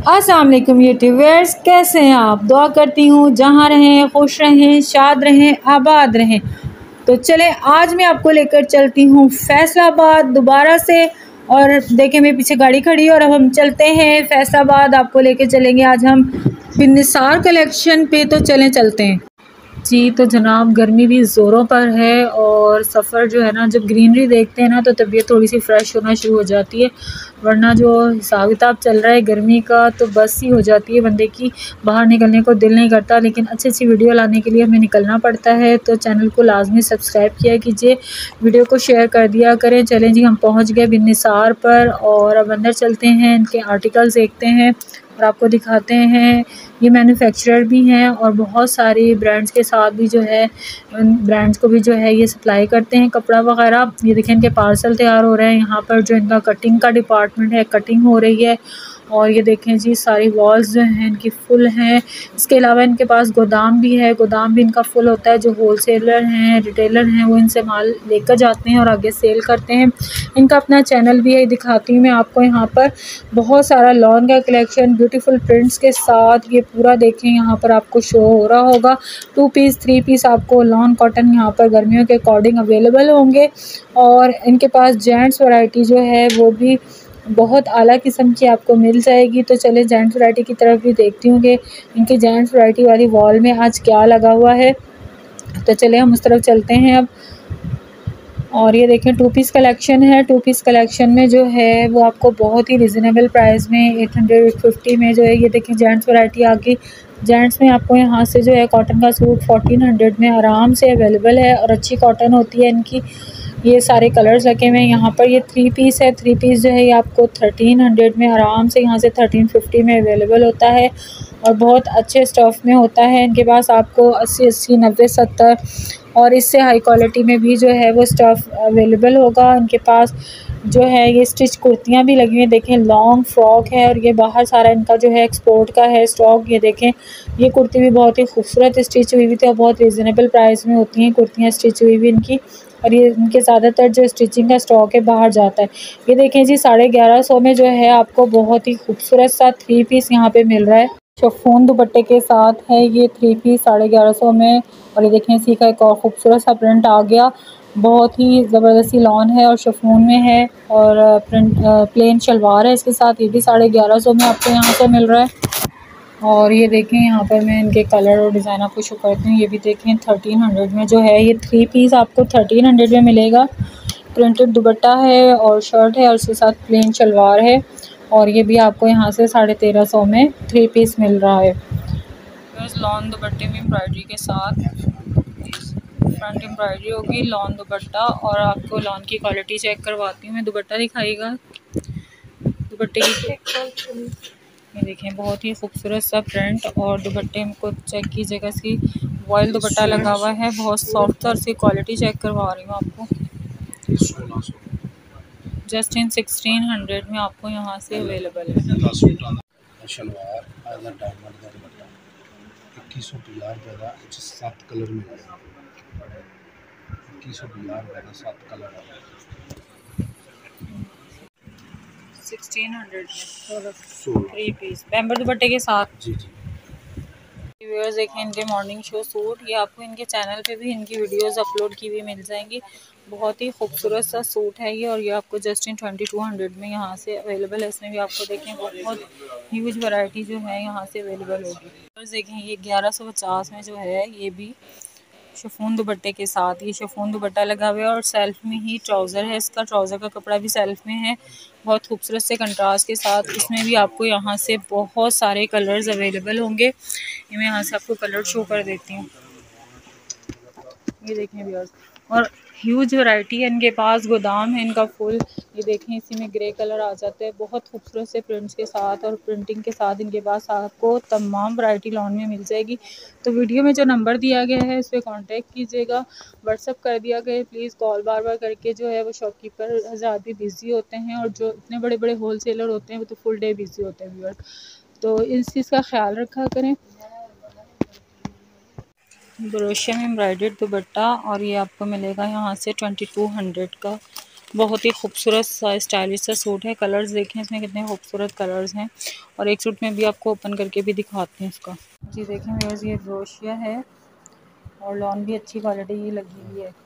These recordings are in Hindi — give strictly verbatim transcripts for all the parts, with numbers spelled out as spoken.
अस्सलाम वालेकुम यूट्यूबर्स, कैसे हैं आप। दुआ करती हूँ जहाँ रहें खुश रहें, शाद रहें, आबाद रहें। तो चलें, आज मैं आपको लेकर चलती हूँ फैसलाबाद दोबारा से। और देखें मेरे पीछे गाड़ी खड़ी है और अब हम चलते हैं फैसलाबाद। आपको लेकर चलेंगे आज हम बिन निसार कलेक्शन पे। तो चलें चलते हैं जी। तो जनाब गर्मी भी ज़ोरों पर है और सफ़र जो है ना, जब ग्रीनरी देखते हैं ना तो तबीयत थोड़ी सी फ़्रेश होना शुरू हो जाती है। वरना जो हिसाब किताब चल रहा है गर्मी का तो बस ही हो जाती है बंदे की, बाहर निकलने को दिल नहीं करता। लेकिन अच्छी अच्छी वीडियो लाने के लिए हमें निकलना पड़ता है। तो चैनल को लाजमी सब्सक्राइब किया कीजिए, वीडियो को शेयर कर दिया करें। चलें जी, हम पहुँच गए बिन निसार पर और अब अंदर चलते हैं, इनके आर्टिकल्स देखते हैं और आपको दिखाते हैं। ये मैन्युफैक्चरर भी हैं और बहुत सारी ब्रांड्स के साथ भी जो है, ब्रांड्स को भी जो है ये सप्लाई करते हैं कपड़ा वगैरह। ये देखें इनके पार्सल तैयार हो रहे हैं। यहाँ पर जो इनका कटिंग का डिपार्टमेंट है, कटिंग हो रही है। और ये देखें जी, सारी वॉल्स जो हैं इनकी फुल हैं। इसके अलावा इनके पास गोदाम भी है, गोदाम भी इनका फुल होता है। जो होलसेलर हैं, रिटेलर हैं, वो इनसे माल लेकर जाते हैं और आगे सेल करते हैं। इनका अपना चैनल भी है, दिखाती हूँ मैं आपको। यहाँ पर बहुत सारा लॉन का कलेक्शन ब्यूटीफुल प्रिंट्स के साथ ये पूरा देखें, यहाँ पर आपको शो हो रहा होगा। टू पीस थ्री पीस आपको लॉन कॉटन यहाँ पर गर्मियों के अकॉर्डिंग अवेलेबल होंगे। और इनके पास जेंट्स वैरायटी जो है वो भी बहुत आला किस्म की आपको मिल जाएगी। तो चले जेंट्स वैरायटी की तरफ भी देखती हूँ कि इनकी जेंट्स वैरायटी वाली वॉल में आज क्या लगा हुआ है। तो चले हम उस तरफ चलते हैं अब। और ये देखें टू पीस कलेक्शन है। टू पीस कलेक्शन में जो है वो आपको बहुत ही रिजनेबल प्राइस में एट हंड्रेड एट फिफ्टी में जो है, ये देखें जेंट्स वैरायटी आ गई। जेंट्स में आपको यहाँ से जो है कॉटन का सूट फोर्टीन हंड्रेड में आराम से अवेलेबल है और अच्छी कॉटन होती है इनकी। ये सारे कलर्स लगे हुए हैं यहाँ पर। ये थ्री पीस है, थ्री पीस जो है ये आपको थर्टीन हंड्रेड में आराम से यहाँ से थर्टीन फिफ्टी में अवेलेबल होता है और बहुत अच्छे स्टफ़ में होता है। इनके पास आपको अस्सी अस्सी नब्बे सत्तर और इससे हाई क्वालिटी में भी जो है वो स्टफ़ अवेलेबल होगा। इनके पास जो है ये स्टिच कुर्तियाँ भी लगी हुई हैं, देखें लॉन्ग फ्रॉक है और ये बाहर सारा इनका जो है एक्सपोर्ट का है स्टॉक। ये देखें ये कुर्ती भी बहुत ही खूबसूरत स्टिच हुई हुई थी और बहुत रिजनेबल प्राइस में होती हैं कुर्तियाँ स्टिच हुई हुई इनकी। और ये इनके ज़्यादातर जो स्टिचिंग का स्टॉक है बाहर जाता है। ये देखें जी, साढ़े ग्यारह सौ में जो है आपको बहुत ही खूबसूरत सा थ्री पीस यहाँ पे मिल रहा है। शिफॉन दुपट्टे के साथ है ये थ्री पीस साढ़े ग्यारह सौ में। और ये देखें इसी का एक और खूबसूरत सा प्रिंट आ गया, बहुत ही ज़बरदस्ती लॉन है और शिफॉन में है और प्रिंट प्लेन शलवार है इसके साथ। ये भी साढ़े ग्यारह सौ में आपको यहाँ से मिल रहा है। और ये देखें यहाँ पर मैं इनके कलर और डिज़ाइन आपको शो करती हूँ। ये भी देखें थर्टीन हंड्रेड में जो है ये थ्री पीस आपको थर्टीन हंड्रेड में मिलेगा। प्रिंटेड दुपट्टा है और शर्ट है और उसके साथ प्लेन शलवार है। और ये भी आपको यहाँ से साढ़े तेरह सौ में थ्री पीस मिल रहा है। बस लॉन दुपट्टे में एम्ब्रॉयडरी के साथ फ्रंट एम्ब्रॉयडरी होगी, लॉन दुपट्टा। और आपको लॉन की क्वालिटी चेक करवाती हूँ मैं। दुपट्टा दिखाइएगा दुपट्टे की। ये देखें बहुत ही खूबसूरत सा प्रिंट और दुपट्टे को चेक कीजिएगा, इसकी वॉयल दुपट्टा लगा हुआ है, बहुत सॉफ्ट और इसकी क्वालिटी चेक करवा रही हूँ आपको। जस्ट इन सिक्सटीन हंड्रेड में आपको यहाँ से अवेलेबल है। शलवार इक्कीस सौ पचास सात कलर में इक्कीस सौ पचास सात कलर सिक्सटीन हंड्रेड में थ्री पीस बैम्बर दुपट्टे के साथ। जी जी व्यूअर्स देखें इनके मॉर्निंग शो सूट, ये आपको इनके चैनल पे भी इनकी वीडियोस अपलोड की हुई मिल जाएंगी। बहुत ही खूबसूरत सा सूट है ये और ये आपको just in twenty two hundred में यहाँ से अवेलेबल है। इसमें भी आपको देखें बहुत ह्यूज वैरायटी जो है यहाँ से अवेलेबल होगी। व्यूअर्स देखें ये ग्यारह सौ पचास में जो है ये भी शिफॉन दुपट्टे के साथ, ये शिफॉन दुपट्टा लगा हुआ है और सेल्फ में ही ट्राउज़र है इसका। ट्राउज़र का कपड़ा भी सेल्फ में है, बहुत खूबसूरत से कंट्रास्ट के साथ। इसमें भी आपको यहाँ से बहुत सारे कलर्स अवेलेबल होंगे। ये मैं यहाँ से आपको कलर शो कर देती हूँ। ये देखें व्यूअर्स, और ह्यूज वैरायटी है इनके पास। गोदाम है इनका फुल। ये देखें इसी में ग्रे कलर आ जाते हैं बहुत खूबसूरत से प्रिंट्स के साथ और प्रिंटिंग के साथ। इनके पास आपको तमाम वैरायटी लॉन में मिल जाएगी। तो वीडियो में जो नंबर दिया गया है इस पर कॉन्टेक्ट कीजिएगा, व्हाट्सअप कर दिया गया है। प्लीज़ कॉल बार बार करके जो है वो शॉपकीपर हज़ार भी बिज़ी होते हैं और जो इतने बड़े बड़े होल सेलर होते हैं वो तो फुल डे बिज़ी होते हैं व्यूअर्स। तो इस चीज़ का ख्याल रखा करें। ब्रोशिया में एम्ब्रॉयडर्ड दुपट्टा और ये आपको मिलेगा यहाँ से ट्वेंटी टू हंड्रेड का बहुत ही खूबसूरत सा स्टाइलिश सा सूट है। कलर्स देखें इसमें कितने खूबसूरत कलर्स हैं। और एक सूट में भी आपको ओपन करके भी दिखाते हैं इसका। जी देखें व्यूअर्स, ये ब्रोशिया है और लॉन भी अच्छी क्वालिटी की लगी हुई है।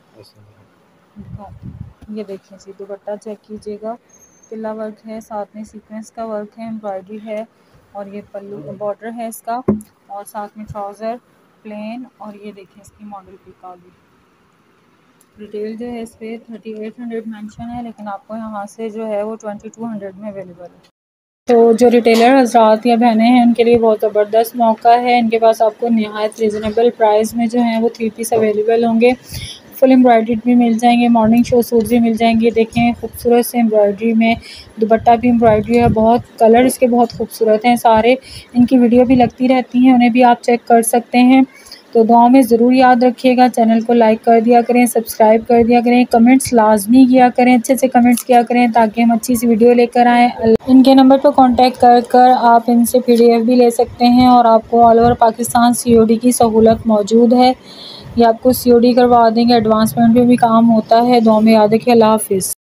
ये देखिए जी, दुपट्टा चेक कीजिएगा, तिल्ला वर्क है, साथ में सीक्वेंस का वर्क है, एम्ब्रॉयडरी है और ये पल्लू बॉर्डर है इसका, और साथ में ट्राउज़र प्लेन। और ये देखें इसकी मॉडल पिक आ गई। रिटेल जो है इस पर थर्टी एट हंड्रेड मैंशन है, लेकिन आपको यहाँ से जो है वो ट्वेंटी टू हंड्रेड में अवेलेबल है। तो जो रिटेलर हजरात या बहनें हैं उनके लिए बहुत ज़बरदस्त मौका है। इनके पास आपको नहायत रीज़नेबल प्राइस में जो है वो थ्री पीस अवेलेबल होंगे। फुल एम्ब्रॉयडरी भी मिल जाएंगे, मॉर्निंग शो सूट भी मिल जाएंगे। देखें खूबसूरत से एम्ब्रॉयडरी में दुपट्टा भी एम्ब्रॉयडरी है, बहुत कलर इसके बहुत खूबसूरत हैं सारे। इनकी वीडियो भी लगती रहती हैं, उन्हें भी आप चेक कर सकते हैं। तो दुआ में ज़रूर याद रखिएगा, चैनल को लाइक कर दिया करें, सब्सक्राइब कर दिया करें, कमेंट्स लाजमी किया करें, अच्छे से कमेंट्स किया करें ताकि हम अच्छी सी वीडियो लेकर आएँ। इनके नंबर पर कांटेक्ट कर कर आप इनसे पीडीएफ भी ले सकते हैं और आपको ऑल ओवर पाकिस्तान सीओडी की सहूलत मौजूद है। ये आपको सीओडी करवा देंगे, एडवांस पेमेंट पे भी काम होता है। दुआ में याद रखिए। अल्लाह हाफिज़।